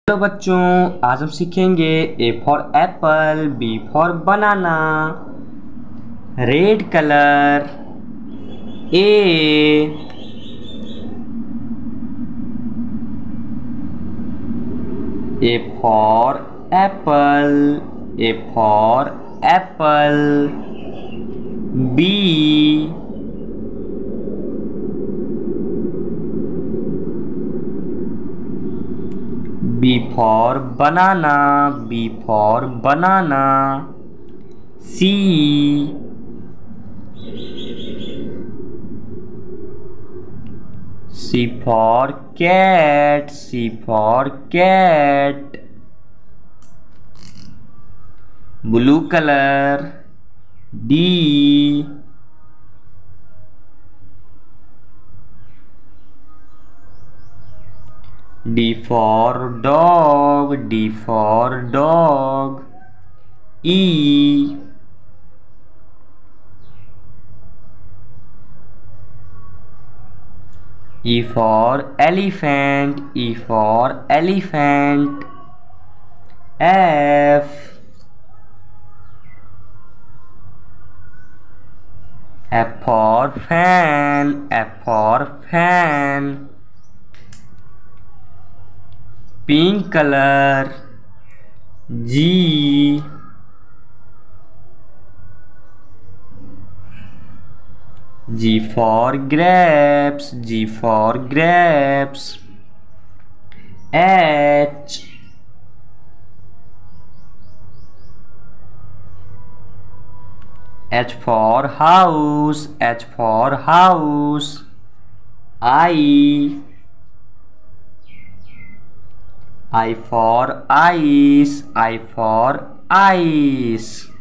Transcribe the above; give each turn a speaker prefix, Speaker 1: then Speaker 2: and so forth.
Speaker 1: Hello बच्चों, आज हम सीखेंगे A for apple, B for banana, red colour, A for apple, A for apple, B, B for banana, B for banana, C, C for cat, C for cat, blue color, D, D for dog, D for dog, E, E for elephant, E for elephant, F, F for fan, F for fan, pink color, G, G for grapes, G for grapes, H, H for house, H for house, I for ice, I for ice.